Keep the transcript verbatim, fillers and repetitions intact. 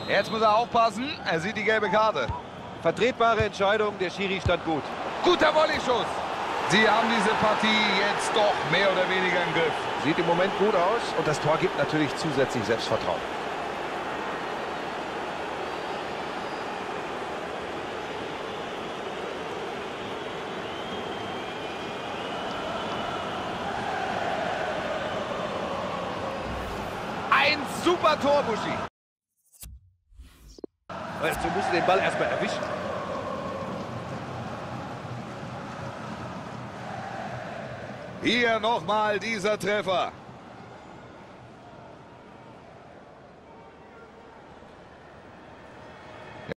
Jetzt muss er aufpassen, er sieht die gelbe Karte. Vertretbare Entscheidung, der Schiri stand gut. Guter Volleyschuss. Sie haben diese Partie jetzt doch mehr oder weniger im Griff. Sieht im Moment gut aus und das Tor gibt natürlich zusätzlich Selbstvertrauen. Ein super Tor, Buschi. Also musst du den Ball erstmal erwischen. Hier nochmal dieser Treffer.